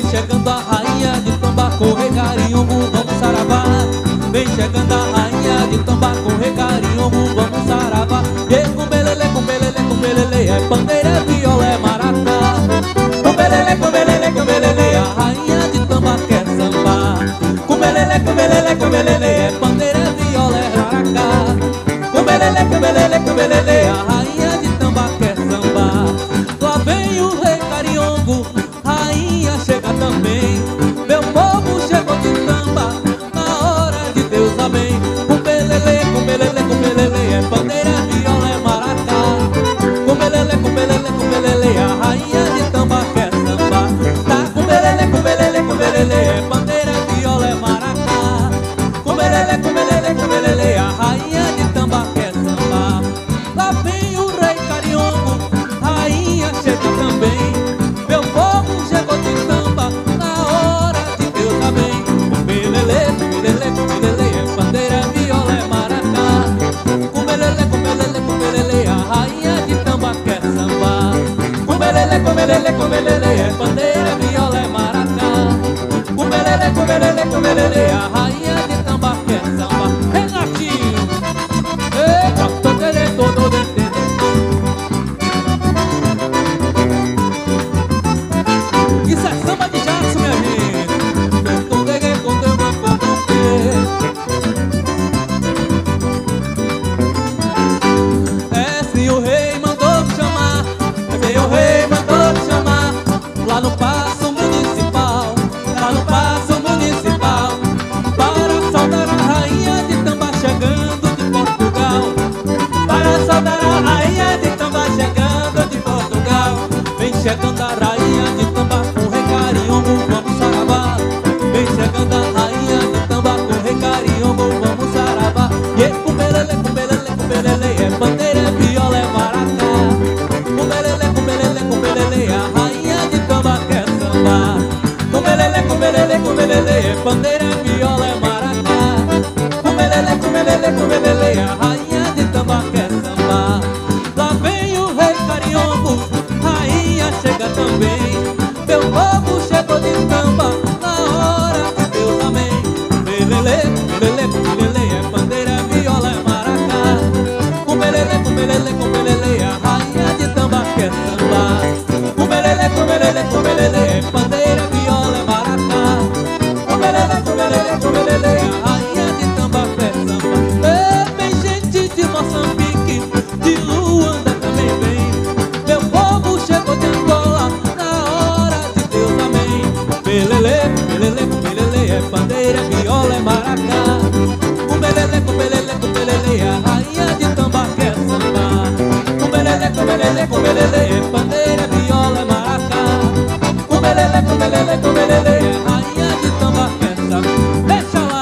chegando a rainha de Tambaco, Recarinhongo, vamos saravá. Vem chegando a rainha de Tambaco, Recarinhongo, vamos saravá. E com belele, com belele, com belele, é pandeira, é viola, é maracá. Com belele, com belele, com belele, a rainha de Tambaco quer sambar. Com belele, com belele, com belele, é pandeira, é viola, é maracá. Com belele, com belele, com belele, a rainha de Tambaco quer sambar. Lá vem o Recarinhongo, rainha chega também. Meu povo chegou de Tamba, na hora de Deus amém. Com belele, com belele, com belele, é bandeira, viola, é maracá. Com belele, com belele, com belele, a rainha de Tamba quer sambar. Tá com belele, com belele, com belele, é bandeira, viola, é maracá. Com belele, com belele, com belele, a rainha de Tamba quer sambar. Lá vem o Recarinhongo, rainha chega também. Meu povo chegou de Tamba, na hora de Deus amém. Com belele, com belele, com belele, é bandeira, viola, é maracá. Com belele, com belele, com belele, a rainha de Tamba quer sambar. Com belele, com belele, com belele, é bandeira, viola, é maracá. Com belele, com belele, com belele, a rainha de Tamba quer sambar. Renatinho, eita, tô querendo todo entender. Isso é samba de Jackson, minha gente. É se o rei mandou me chamar, é se o rei mandou me chamar. Lá no Paço Municipal, lá no Paço Municipal, para saudar a rainha de Tamba chegando de Portugal. Para saudar a rainha de Tamba chegando de Portugal. Vem chegando a rainha de Tamba com Recarinhongo, vamos saravá. Vem chegando a rainha de Tamba com Recarinhongo, vamos saravá. E com belele, com belele, com belele, é bandeira, é viola, é maracá. Com belele, com belele, com belele, a rainha de Tamba quer sambar. Com belele, com belele, com belele, é bandeira, é viola, é maracá. Com belele, com belele, com belele, a rainha de Tamba quer sambar. Lá vem o Recarinhongo, rainha chega também. Meu povo chegou de Tamba, na hora de Deus amém. Belele, belele, belele, é bandeira, é viola, é maracá. Com belele, com belele, com belele, a rainha de Tamba quer sambar. Com belele, com belele, com belele, é bandeira, viola, é maracá. Com belele, com belele, com belele, a rainha de Tamba quer sambar. Vem gente de Moçambique, de Luanda também vem. Meu povo chegou de Angola, na hora de Deus amém. Belele, belele, com belele, é bandeira, viola, é maracá. Com belele, com belele, com belele, a rainha de Tamba quer sambar. Com belele, com belele, com belele, é bandeira, viola, é maracá. Com belele, com belele, com belele, a rainha de Tamba quer sambar. Deixa lá!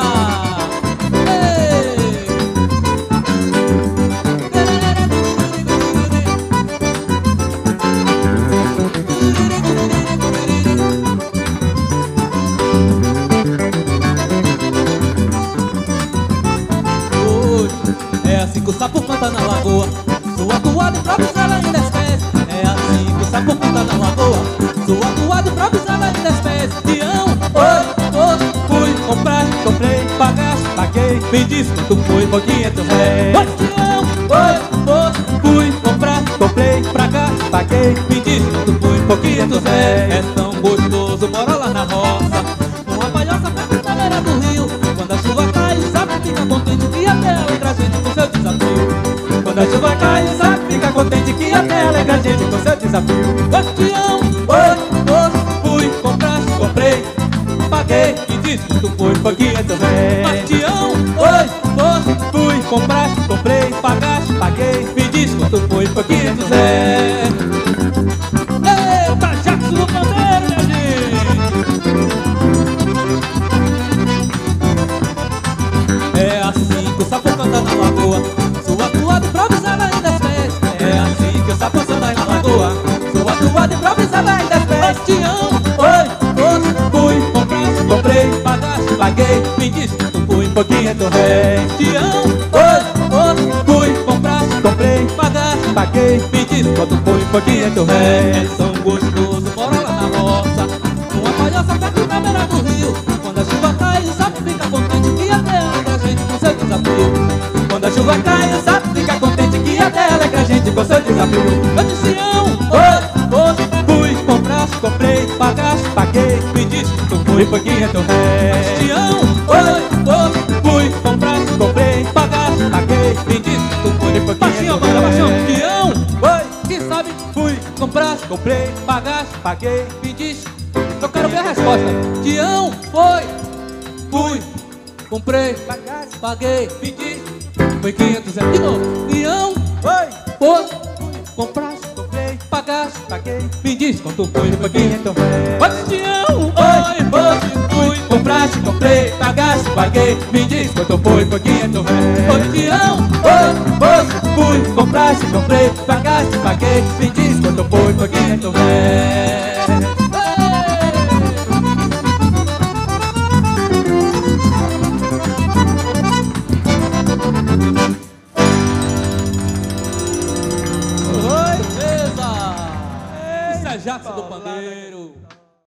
É assim que o sapo canta na lagoa, sua toada improvisada em 10 pés. É assim que o sapo canta na lagoa, sua toada improvisada em 10 pés. Tião, oi, fui comprar, comprei, pagaste, paguei, me diz quanto foi por 500 réis. Oi, Tião, oi, fui comprar, comprei, pagaste, paguei, me diz quanto foi por 500 réis. É tão gostoso morar lá na roça, uma palhoça perto da beira do rio. Quando a chuva cai, o sapo fica contente que até alegra a gente com seu desafio. Quando a chuva cai, o sapo fica contente que até alegra a gente com seu desafio. Bastião, fui comprar, comprei, paguei e disse que tu foi 500 réis. Bastião, fui comprar, comprei, pagaste, paguei, me disse que tu foi 500 réis. Eita, Jackson no pandeiro, minha gente! É assim que o sapo canta na lagoa, sua toada improvisada em 10 pés. É assim que o sapo canta na lagoa, sua toada improvisada em 10 pés. Bastião, fui comprar, comprei, pagaste, paguei, me disse que tu foi 500 réis. Bastião, fui comprar, comprei, pagaste, paguei, me disse quanto foi 500 réis. É tão gostoso morar lá na roça, uma palhoça sua crença, fica contente que até alegra a gente com seu desafio. Eu disse fui, compraste, comprei, pagaste, paguei, me disse que tu foi 500 réis. Fui, compraste, comprei, pagaste, paguei, me disse que tu foi 500 réis. Tião, quem sabe, fui, compraste, comprei, pagaste, paguei, me disse. Eu quero ver a resposta. Tião, fui, comprei, paguei, me disse, foi 500 réis. De novo. Tião, fui, compraste, comprei, pagaste, paguei, me diz quanto foi 500 réis. Olha, Tião, fui, compraste, comprei, pagaste, paguei, me diz quanto foi 500 réis. Olha, Tião, fui, compraste, comprei, pagaste, paguei, me diz quanto foi 500 réis.